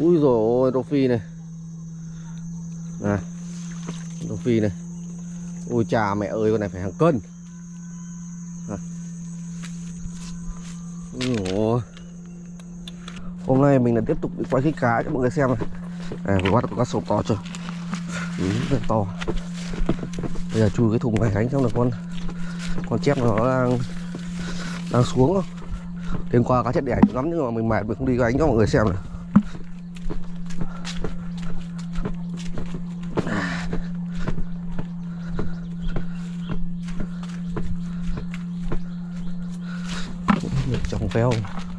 Ui rồi ôi, rô phi này. Này, rô phi này. Ui chà mẹ ơi, con này phải hàng cân. Ủa. Hôm nay mình lại tiếp tục đi quay cái cá cho mọi người xem này. Vừa bắt được con sộp to chưa? Rất to. Bây giờ chui cái thùng này gánh xong là con chép nó đang xuống không? Đêm qua cá chết đẻ lắm nhưng mà mình mệt mình không đi gánh cho mọi người xem này. Trong veo.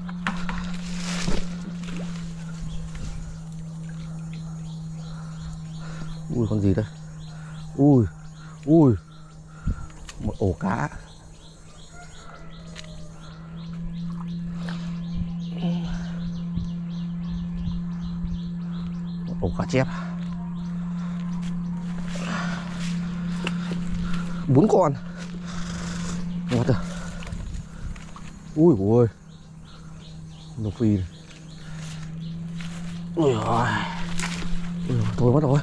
Ui con gì đây? Ui một ổ cá. Một ổ cá chép. 4 con. Ngọt rồi. Ui ôi. Nó phi. Ui ôi. Thôi mất rồi.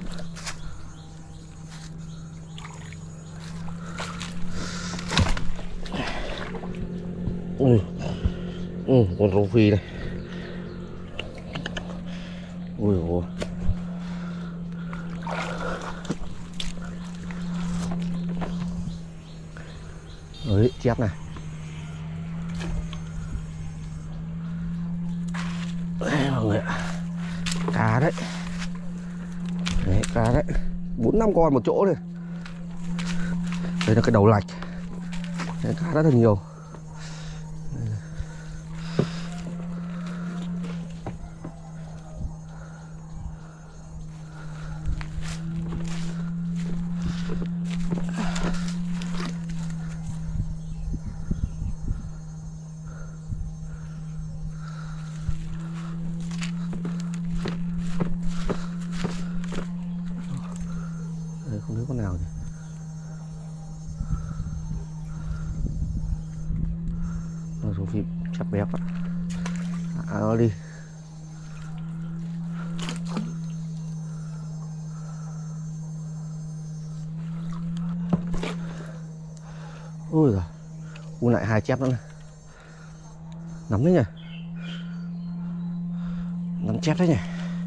Con rô phi này. Ui ôi. Đấy, chép này. Đây mọi người ạ. Cá đấy. Đấy, cá đấy. 4-5 con một chỗ này. Đây là cái đầu lạch. Đấy, cá rất là nhiều. Không thấy con nào nhỉ? Rồi phim chặt bé quá. Nó đi. Ui giời. Lại 2 chép nữa này. Nắm đấy nhỉ. Nắm chép đấy nhỉ.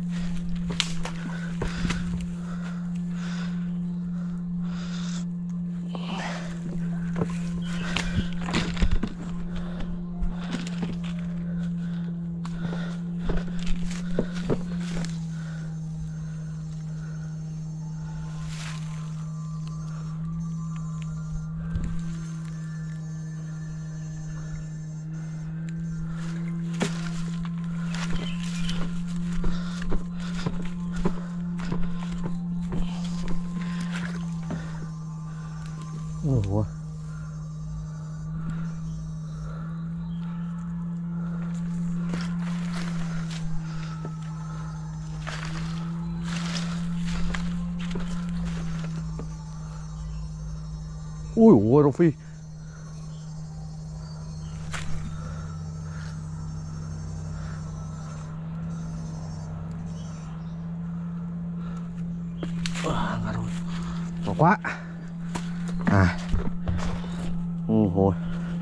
Ủa. Ui ôi rô phi. Nó quá. Hồi.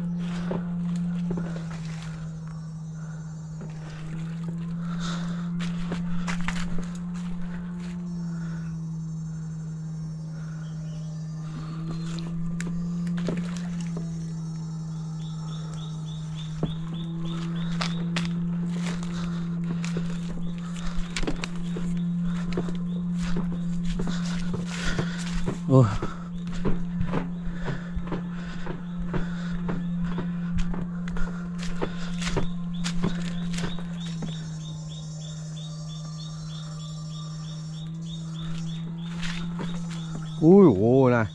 Ui ôi này.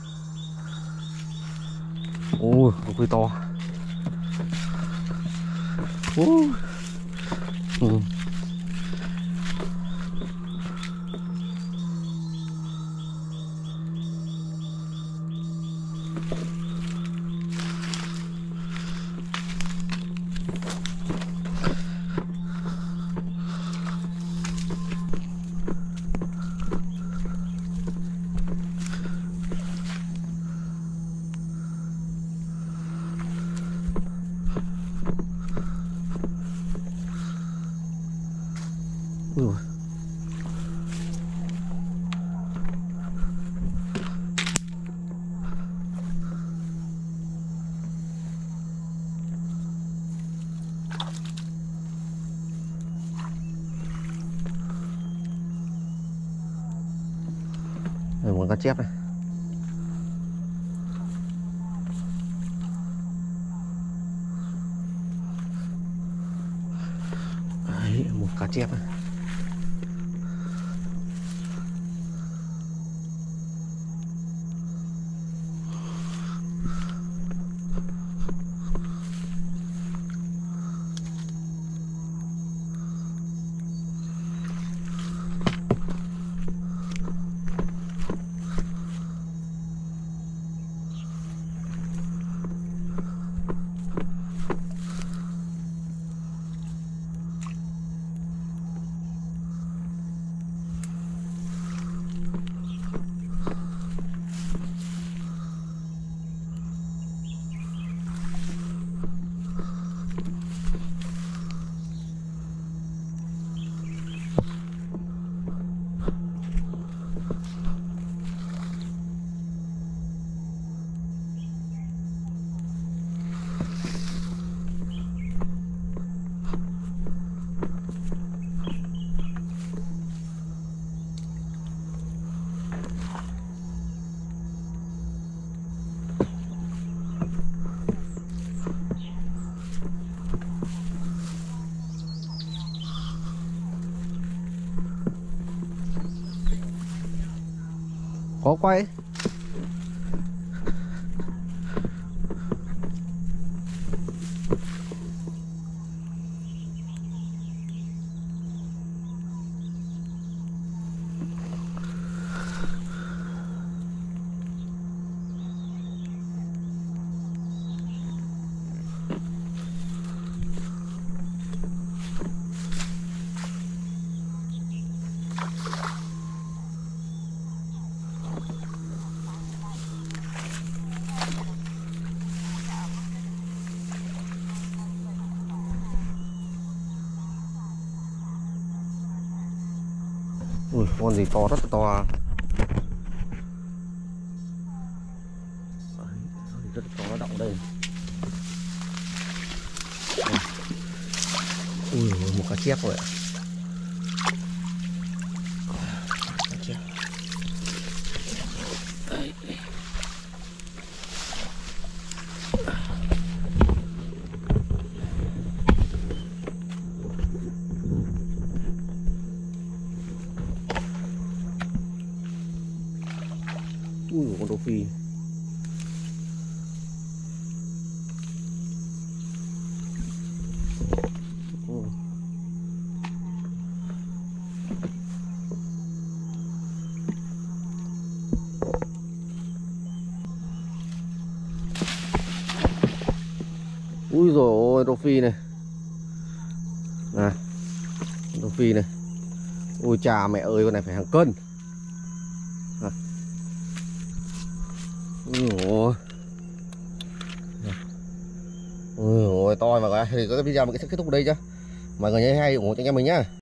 Ui con to. Ui. Ui dồi. Đây một cá chép này. Đấy, một cá chép này. Có quay. Ui, con gì to, rất là to à. Đấy, rất là to, nó đọng đây. Ui, một cá chép rồi ạ. Cá chép. Đấy. Ui, con đô phi. Ui dồi ôi, đô phi này. Này, đô phi này. Ui chà mẹ ơi, con này phải hàng cân. Ôi ôi to mà. Thì có cái video mình kết thúc đây chứ. Mọi người nhớ hay ủng hộ cho anh em mình nhá.